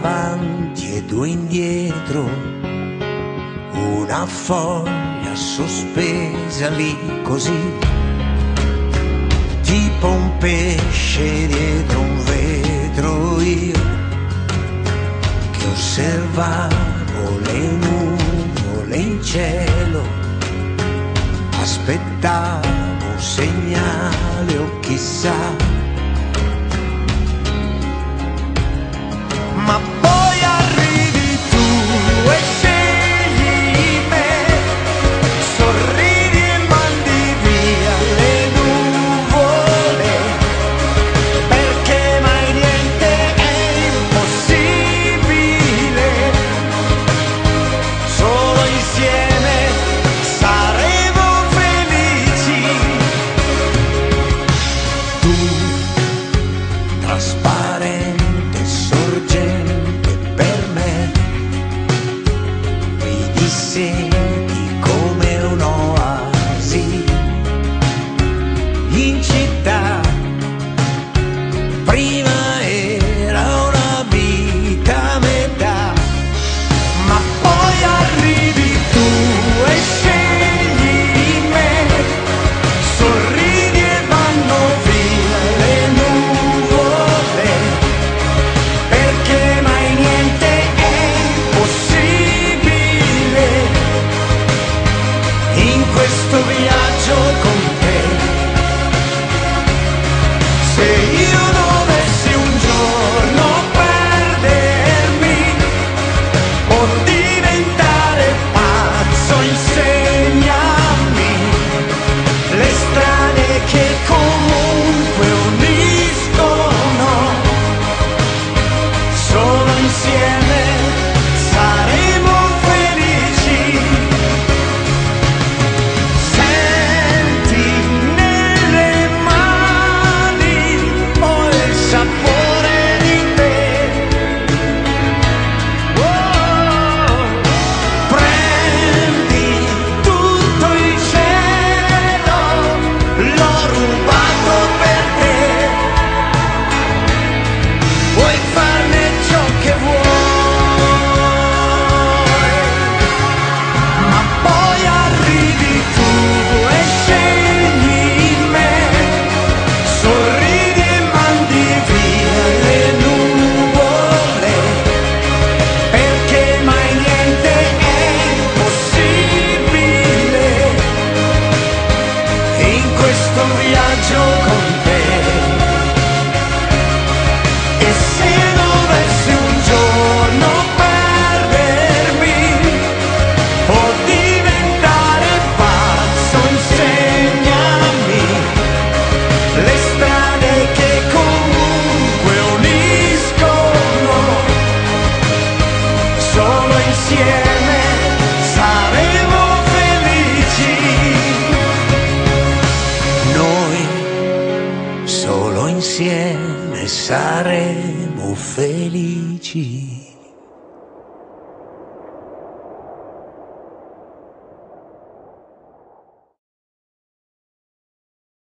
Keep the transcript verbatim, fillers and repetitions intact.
avanti e due indietro, una foglia sospesa lì così, tipo un pesce dietro un vetro. Io che osservavo le nuvole in cielo, aspettavo un segnale o chissà. Ma poi arrivi tu e scegli me, sorridi e mandi via le nuvole, perché mai niente è impossibile, solo insieme saremo felici. Tu, trasparente, senti come un'oasi in città. Prima era una vita a metà, ma poi arrivi tu e scegli me, sorridi e vanno via le nuvole, perché mai niente è possibile in questo viaggio con te. Se io dovessi un giorno perdermi o diventare pazzo, insegnami le strade che comunque uniscono, solo insieme saremo felici. Solo insieme saremo felici.